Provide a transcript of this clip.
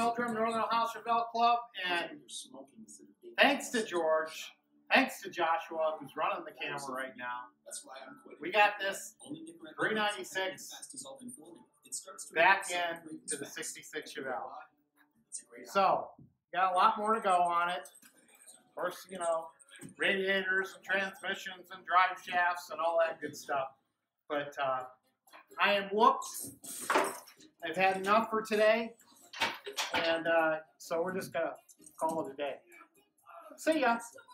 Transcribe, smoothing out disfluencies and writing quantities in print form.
Meldrum, Northern Ohio Chevelle Club, and thanks to George, thanks to Joshua, who's running the camera right now. We got this 396 back into the 66 Chevelle. So, got a lot more to go on it. Of course, you know, radiators and transmissions and drive shafts and all that good stuff. But I am whooped. I've had enough for today. And so we're just going to call it a day. See ya.